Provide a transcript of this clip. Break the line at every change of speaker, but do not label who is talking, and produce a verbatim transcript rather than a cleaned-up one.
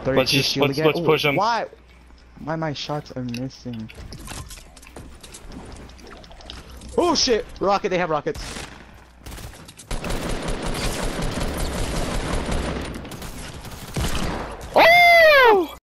Let's just let's
again.
let's
Ooh,
push them.
Why? Why my shots are missing? Oh shit! Rocket, they have rockets.